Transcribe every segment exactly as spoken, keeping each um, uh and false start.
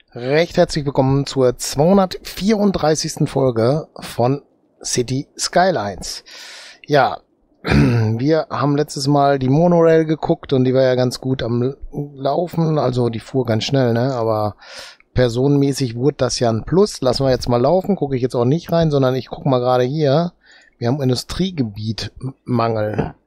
Recht herzlich willkommen zur zweihundertvierunddreißigsten Folge von City Skylines. Ja, wir haben letztes Mal die Monorail geguckt und die war ja ganz gut am Laufen, also die fuhr ganz schnell, ne? Aber personenmäßig wurde das ja ein Plus. Lassen wir jetzt mal laufen, gucke ich jetzt auch nicht rein, sondern ich gucke mal gerade hier. Wir haben Industriegebietmangel.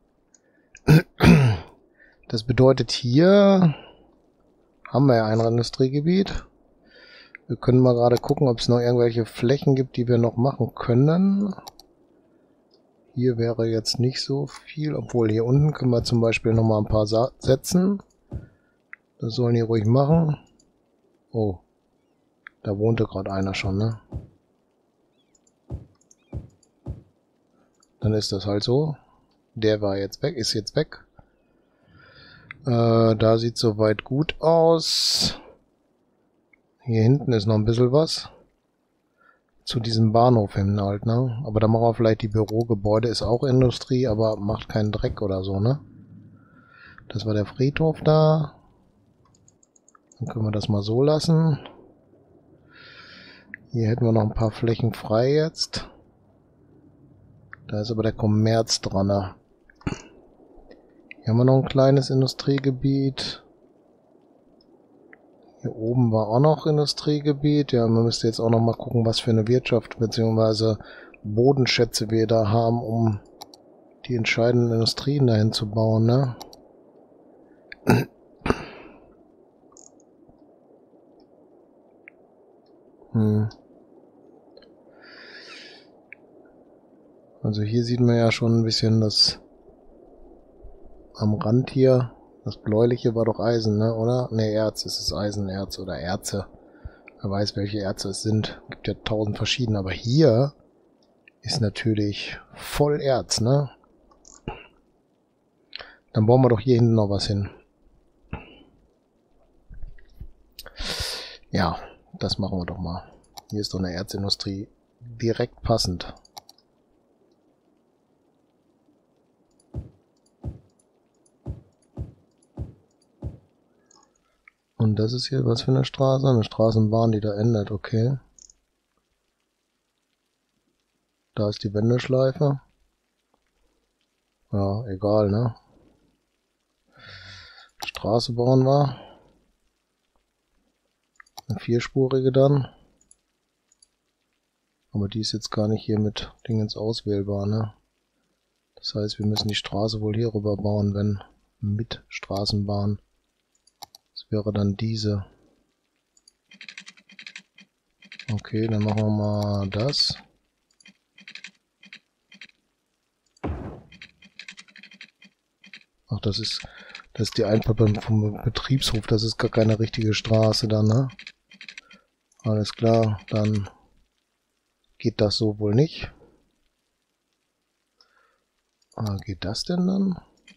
Das bedeutet, hier haben wir ja ein Industriegebiet. Wir können mal gerade gucken, ob es noch irgendwelche Flächen gibt, die wir noch machen können. Hier wäre jetzt nicht so viel, obwohl hier unten können wir zum Beispiel noch mal ein paar setzen. Das sollen die ruhig machen. Oh, da wohnte gerade einer schon, ne? Dann ist das halt so. Der war jetzt weg, ist jetzt weg. Äh, da sieht soweit gut aus. Hier hinten ist noch ein bisschen was. Zu diesem Bahnhof hin halt, ne? Aber da machen wir vielleicht die Bürogebäude, ist auch Industrie, aber macht keinen Dreck oder so, ne? Das war der Friedhof da. Dann können wir das mal so lassen. Hier hätten wir noch ein paar Flächen frei jetzt. Da ist aber der Kommerz dran, ne? Hier haben wir noch ein kleines Industriegebiet. Hier oben war auch noch Industriegebiet. Ja, man müsste jetzt auch noch mal gucken, was für eine Wirtschaft bzw. Bodenschätze wir da haben, um die entscheidenden Industrien dahin zu bauen, ne? Hm. Also hier sieht man ja schon ein bisschen das am Rand hier. Das bläuliche war doch Eisen, ne, oder? Ne, Erz. Es ist Eisenerz oder Erze. Wer weiß, welche Erze es sind. Gibt ja tausend verschiedene. Aber hier ist natürlich voll Erz, ne? Dann bauen wir doch hier hinten noch was hin. Ja, das machen wir doch mal. Hier ist doch eine Erzindustrie direkt passend. Und das ist hier was für eine Straße? Eine Straßenbahn, die da endet, okay. Da ist die Wendeschleife. Ja, egal, ne? Straße bauen wir. Eine vierspurige dann. Aber die ist jetzt gar nicht hier mit Dingens auswählbar, ne? Das heißt, wir müssen die Straße wohl hier rüber bauen, wenn mit Straßenbahn. Das wäre dann diese. Okay, dann machen wir mal das. Ach, das ist, das ist die Einfahrt vom Betriebshof. Das ist gar keine richtige Straße dann, ne? Alles klar, dann geht das so wohl nicht. Ah, geht das denn dann?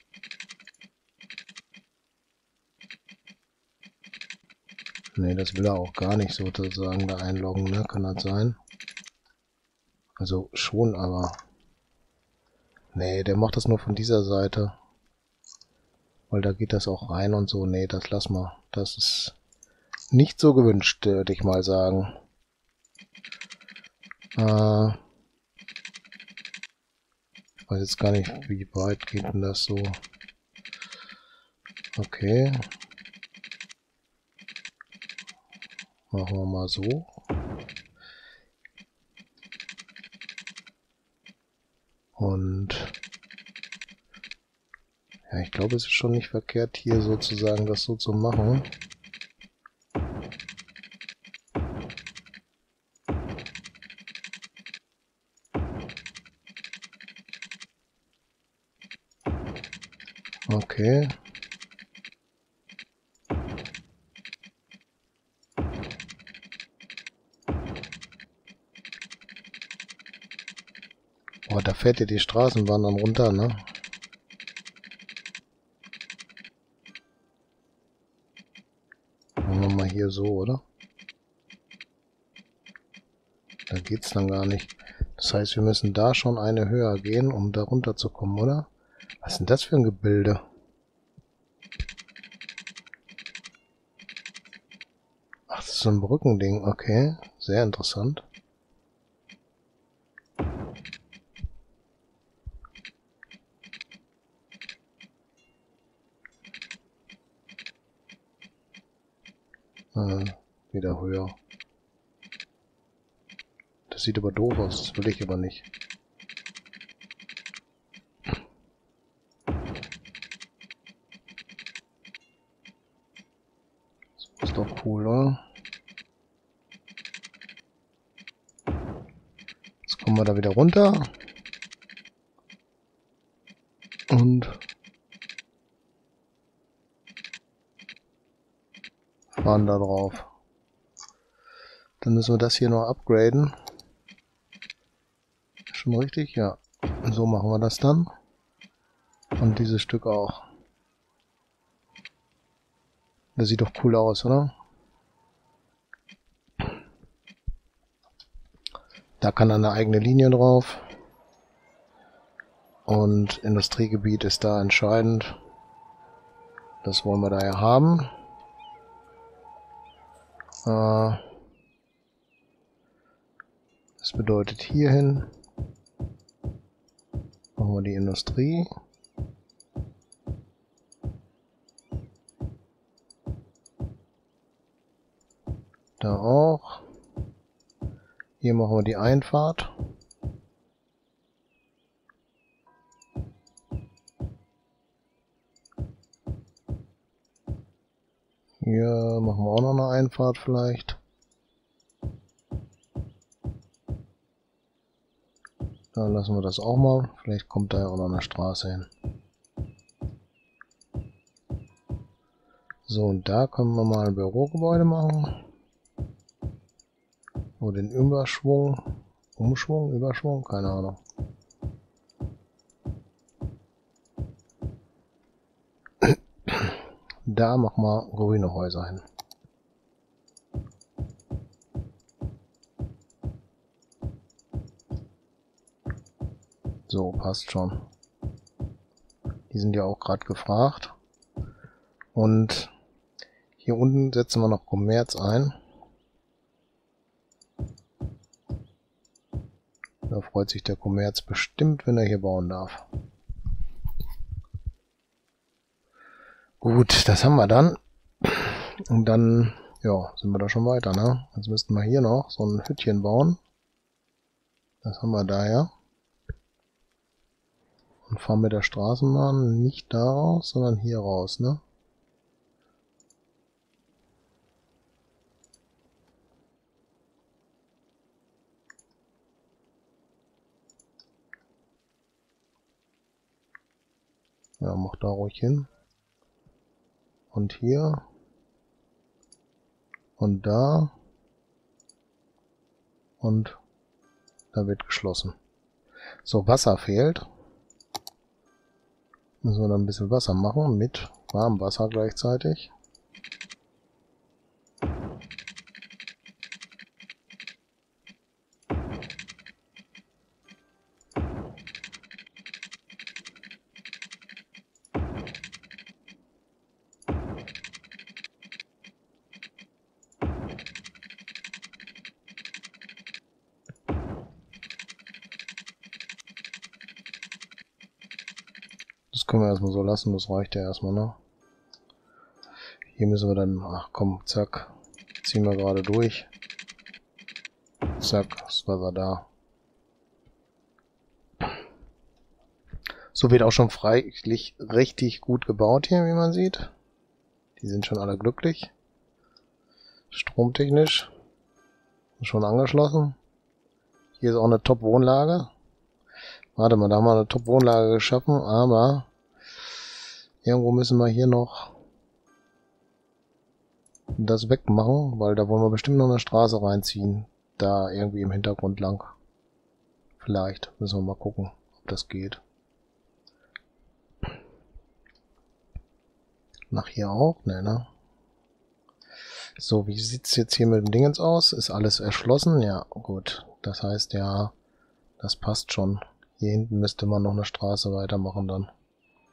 Ne, das will er auch gar nicht sozusagen da einloggen, ne? Kann das sein? Also schon, aber... Ne, der macht das nur von dieser Seite. Weil da geht das auch rein und so. Ne, das lass mal. Das ist nicht so gewünscht, würde ich mal sagen. Äh... Ich weiß jetzt gar nicht, wie weit geht denn das so. Okay. Machen wir mal so. Und ja, ich glaube, es ist schon nicht verkehrt, hier sozusagen das so zu machen. Okay. Oh, da fährt ja die Straßenbahn dann runter, ne? Machen wir mal hier so, oder? Da geht's dann gar nicht. Das heißt, wir müssen da schon eine höher gehen, um da runter zu kommen, oder? Was ist denn das für ein Gebilde? Ach, das ist so ein Brückending, okay. Sehr interessant. Äh, wieder höher. Das sieht aber doof aus, das will ich aber nicht. Das ist doch cool, oder? Jetzt kommen wir da wieder runter. Und fahren da drauf. Dann müssen wir das hier noch upgraden. Schon richtig? Ja. Und so machen wir das dann. Und dieses Stück auch. Das sieht doch cool aus, oder? Da kann eine eigene Linie drauf. Und Industriegebiet ist da entscheidend. Das wollen wir da ja haben. Äh, das bedeutet hierhin machen wir die Industrie. Da auch. Hier machen wir die Einfahrt. Hier machen wir auch noch eine Einfahrt vielleicht. Dann lassen wir das auch mal. Vielleicht kommt da ja auch noch eine Straße hin. So, und da können wir mal ein Bürogebäude machen. Oder den Überschwung. Umschwung, Überschwung, keine Ahnung. Da machen wir grüne Häuser hin. So, passt schon. Die sind ja auch gerade gefragt. Und hier unten setzen wir noch Kommerz ein. Da freut sich der Kommerz bestimmt, wenn er hier bauen darf. Gut, das haben wir dann. Und dann, ja, sind wir da schon weiter, ne? Jetzt müssten wir hier noch so ein Hütchen bauen. Das haben wir da ja. Und fahren mit der Straßenbahn nicht da raus, sondern hier raus, ne? Ja, mach da ruhig hin. Und hier. Und da. Und da wird geschlossen. So, Wasser fehlt. Müssen wir dann ein bisschen Wasser machen mit warmem Wasser gleichzeitig. Das können wir erstmal so lassen, das reicht ja erstmal, ne? Hier müssen wir dann, ach komm, zack, ziehen wir gerade durch. Zack, das Wasser da. So wird auch schon freilich richtig gut gebaut hier, wie man sieht. Die sind schon alle glücklich. Stromtechnisch. Schon angeschlossen. Hier ist auch eine Top-Wohnlage. Warte mal, da haben wir eine Top-Wohnlage geschaffen, aber irgendwo müssen wir hier noch das wegmachen, weil da wollen wir bestimmt noch eine Straße reinziehen. Da irgendwie im Hintergrund lang. Vielleicht müssen wir mal gucken, ob das geht. Nach hier auch? Ne, ne? So, wie sieht's jetzt hier mit dem Dingens aus? Ist alles erschlossen? Ja, gut. Das heißt ja, das passt schon. Hier hinten müsste man noch eine Straße weitermachen dann.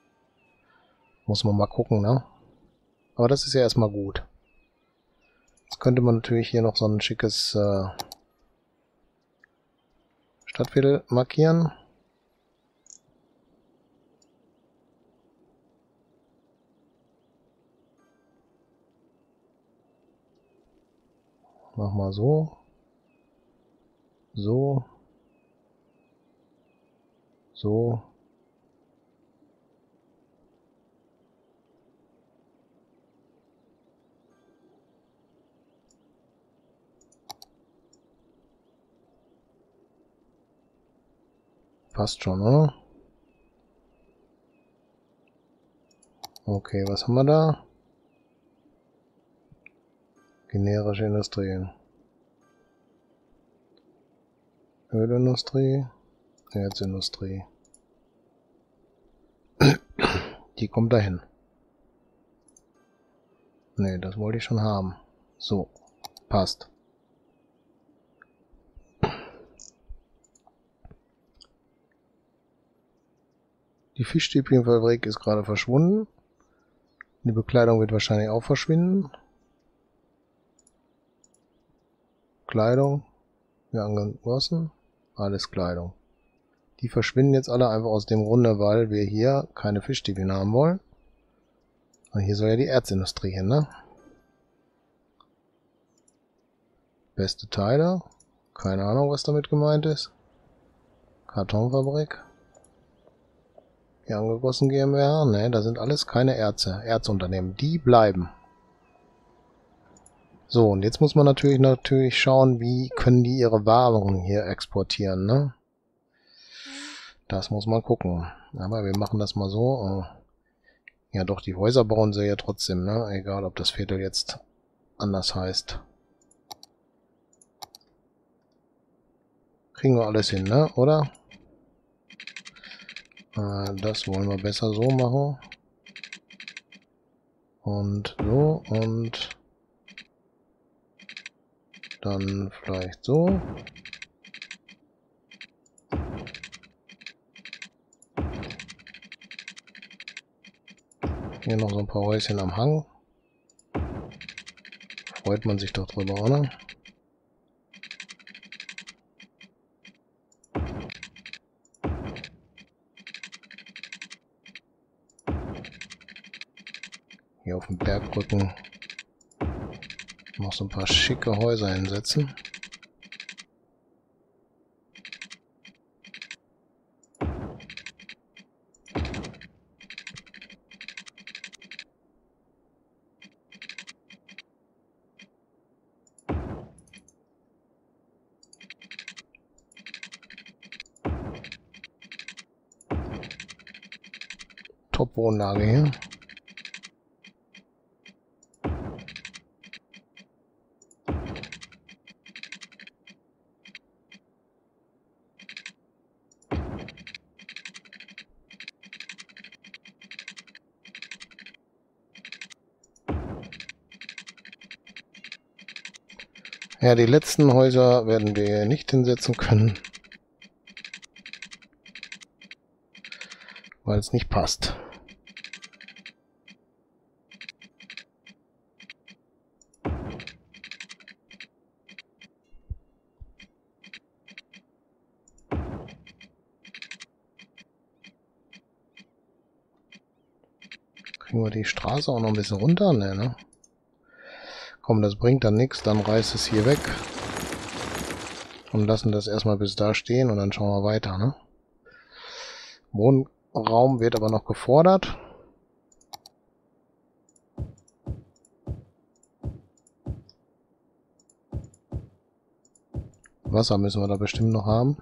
Muss man mal gucken, ne? Aber das ist ja erstmal gut. Jetzt könnte man natürlich hier noch so ein schickes äh, Stadtviertel markieren. Mach mal so. So. So. Passt schon, oder? Okay, was haben wir da? Generische Industrien. Ölindustrie. Erzindustrie. Die kommt dahin. Ne, das wollte ich schon haben. So, passt. Die Fischstäbchenfabrik ist gerade verschwunden. Die Bekleidung wird wahrscheinlich auch verschwinden. Kleidung. Ja, angegossen. Alles Kleidung. Die verschwinden jetzt alle einfach aus dem Grunde, weil wir hier keine Fischstäbchen haben wollen. Und hier soll ja die Erzindustrie hin, ne? Beste Teile. Keine Ahnung, was damit gemeint ist. Kartonfabrik. Die angegossen GmbH. Ne, da sind alles keine Erze. Erzunternehmen. Die bleiben. So, und jetzt muss man natürlich natürlich schauen, wie können die ihre Waren hier exportieren, ne? Das muss man gucken. Aber wir machen das mal so. Ja doch, die Häuser bauen sie ja trotzdem, ne? Egal, ob das Viertel jetzt anders heißt. Kriegen wir alles hin, ne? Oder? Äh, das wollen wir besser so machen. Und so und dann vielleicht so. Hier noch so ein paar Häuschen am Hang. Freut man sich doch drüber, oder? Hier auf dem Bergrücken noch so ein paar schicke Häuser hinsetzen. Top-Wohnlage hier. Ja, die letzten Häuser werden wir nicht hinsetzen können, weil es nicht passt. Kriegen wir die Straße auch noch ein bisschen runter? Ne, ne? Komm, das bringt dann nichts, dann reißt es hier weg und lassen das erstmal bis da stehen und dann schauen wir weiter, ne? Wohnraum wird aber noch gefordert. Wasser müssen wir da bestimmt noch haben.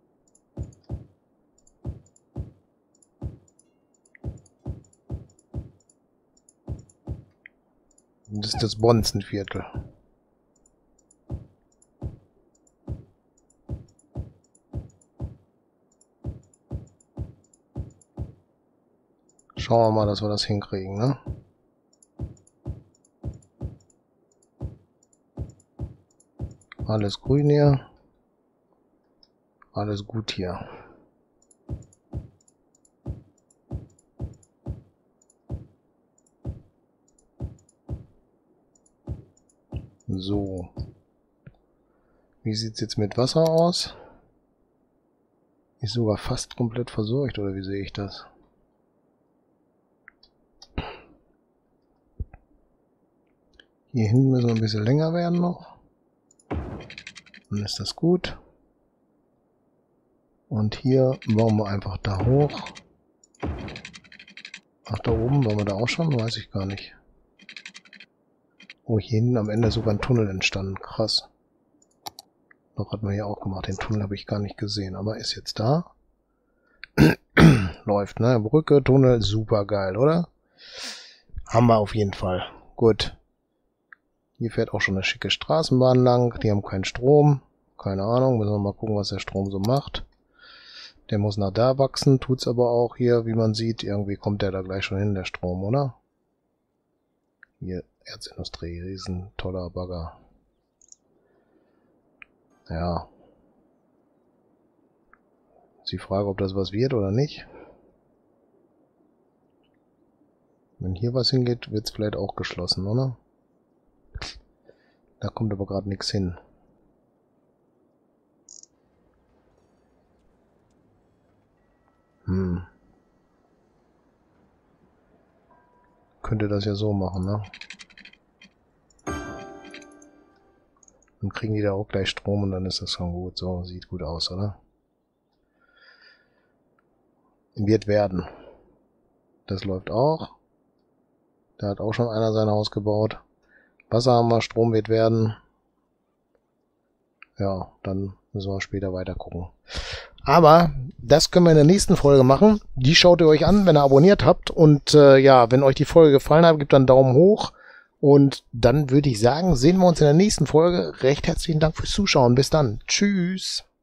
Das ist das Bonzenviertel. Schauen wir mal, dass wir das hinkriegen, ne? Alles grün hier. Alles gut hier. So. Wie sieht es jetzt mit Wasser aus? Ist sogar fast komplett versorgt, oder wie sehe ich das? Hier hinten müssen wir ein bisschen länger werden noch. Dann ist das gut. Und hier bauen wir einfach da hoch. Ach, da oben waren wir da auch schon? Weiß ich gar nicht. Oh, hier hinten am Ende ist sogar ein Tunnel entstanden. Krass. Noch hat man hier auch gemacht. Den Tunnel habe ich gar nicht gesehen, aber ist jetzt da. Läuft, ne? Brücke, Tunnel, super geil, oder? Haben wir auf jeden Fall. Gut. Hier fährt auch schon eine schicke Straßenbahn lang. Die haben keinen Strom. Keine Ahnung. Müssen wir mal gucken, was der Strom so macht. Der muss nach da wachsen. Tut's aber auch hier, wie man sieht. Irgendwie kommt der da gleich schon hin, der Strom, oder? Hier, Erzindustrie. Riesen toller Bagger. Ja. Ist die Frage, ob das was wird oder nicht. Wenn hier was hingeht, wird's vielleicht auch geschlossen, oder? Da kommt aber gerade nichts hin. Hm. Könnte das ja so machen, ne? Dann kriegen die da auch gleich Strom und dann ist das schon gut. So, sieht gut aus, oder? Wird werden. Das läuft auch. Da hat auch schon einer sein Haus gebaut. Wasser haben wir, Strom wird werden. Ja, dann müssen wir später weiter gucken. Aber das können wir in der nächsten Folge machen. Die schaut ihr euch an, wenn ihr abonniert habt. Und äh, ja, wenn euch die Folge gefallen hat, gebt dann einen Daumen hoch. Und dann würde ich sagen, sehen wir uns in der nächsten Folge. Recht herzlichen Dank fürs Zuschauen. Bis dann. Tschüss.